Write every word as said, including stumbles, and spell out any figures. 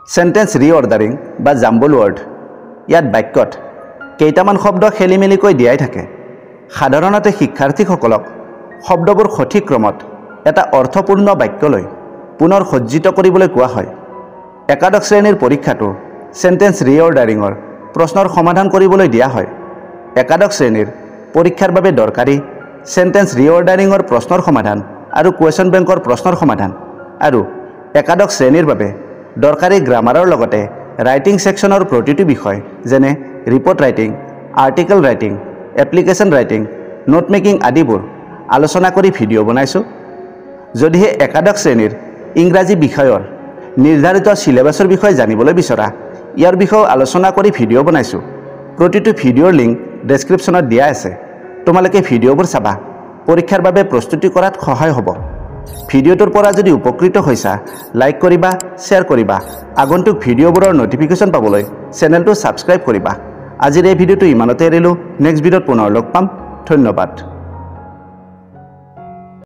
Sentence ৰিঅৰ্ডাৰিং বা jumble word ইয়াত বাক্যত কেইটামান শব্দ খেলিমেলিকৈ দিয়াই থাকে। সাধাৰণতে শিক্ষাৰ্থীসকলক শব্দবোৰ সঠিক ক্ৰমত এটা অৰ্থপূৰ্ণ বাক্যলৈ পুনৰ সজ্জিত কৰিবলৈ কোৱা হয়। একাদশ শ্ৰেণীৰ পৰীক্ষাটো সেন্টেন্স ৰিঅৰ্ডাৰিঙৰ প্ৰশ্নৰ সমাধান কৰিবলৈ দিয়া হয়। একাদশ শ্ৰেণীৰ পৰীক্ষাৰ বাবে দৰকাৰী সেন্টেন্স ৰিঅৰ্ডাৰিঙৰ প্ৰশ্নৰ সমাধান আৰু কুৱেশ্যন বেংকৰ প্ৰশ্নৰ সমাধান আৰু একাদশ শ্ৰেণীৰ বাবে দৰকাৰী গ্ৰামাৰৰ লগতে ৰাইটিং সেকশনৰ প্ৰতিটো বিষয় যেনে report writing, article writing, application writing, note making আদিবোৰ আলোচনা কৰি ভিডিঅ' বনাইছোঁ। যদিহে একাদশ শ্ৰেণীৰ ইংৰাজী বিষয়ৰ নিৰ্ধাৰিত সিলেবাছৰ বিষয়ে জানিবলৈ বিচৰা ইয়াৰ বিষয়ে আলোচনা কৰি ভিডিঅ' বনাইছোঁ। প্ৰতিটো ভিডিঅ'ৰ লিংক ডেছক্ৰিপশ্যনত দিয়া আছে। তোমালোকে ভিডিঅ'বোৰ চাবা, পৰীক্ষাৰ বাবে প্ৰস্তুতি কৰাত সহায় হ'ব। ভিডিঅ'টোৰ পৰা যদি উপকৃত হৈছা লাইক কৰিবা, শ্বেয়াৰ কৰিবা। আগন্তুক ভিডিঅ'বোৰৰ নটিফিকেশ্যন পাবলৈ চেনেলটো ছাবস্ক্ৰাইব কৰিবা। আজিৰ এই ভিডিঅ'টো ইমানতে এৰিলোঁ। নেক্সট ভিডিঅ'ত পুনৰ লগ পাম। ধন্যবাদ।